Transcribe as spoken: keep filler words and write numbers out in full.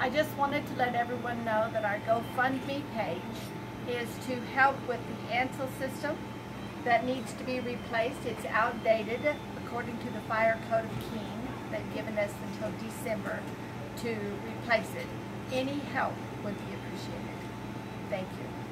I just wanted to let everyone know that our GoFundMe page is to help with the Ansel system that needs to be replaced. It's outdated according to the Fire Code of Keene. They've given us until December to replace it. Any help would be appreciated. Thank you.